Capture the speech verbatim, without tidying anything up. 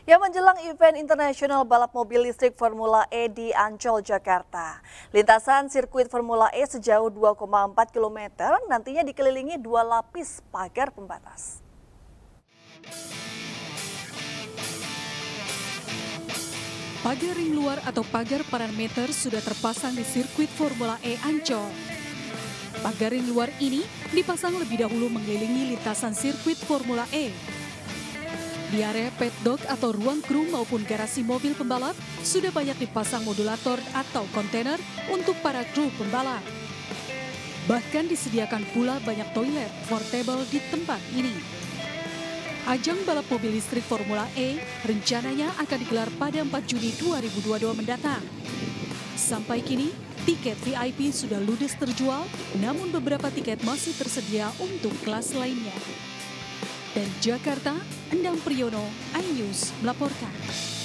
Ya, menjelang event internasional balap mobil listrik Formula E di Ancol, Jakarta. Lintasan sirkuit Formula E sejauh dua koma empat kilometer nantinya dikelilingi dua lapis pagar pembatas. Pagar ring luar atau pagar parameter sudah terpasang di sirkuit Formula E Ancol. Pagar ring luar ini dipasang lebih dahulu mengelilingi lintasan sirkuit Formula E. Di area paddock atau ruang kru maupun garasi mobil pembalap sudah banyak dipasang modulator atau kontainer untuk para kru pembalap. Bahkan disediakan pula banyak toilet portable di tempat ini. Ajang balap mobil listrik Formula E rencananya akan digelar pada empat Juni dua ribu dua puluh dua mendatang. Sampai kini, tiket V I P sudah ludes terjual, namun beberapa tiket masih tersedia untuk kelas lainnya. Dari Jakarta, Endang Priyono, iNews melaporkan.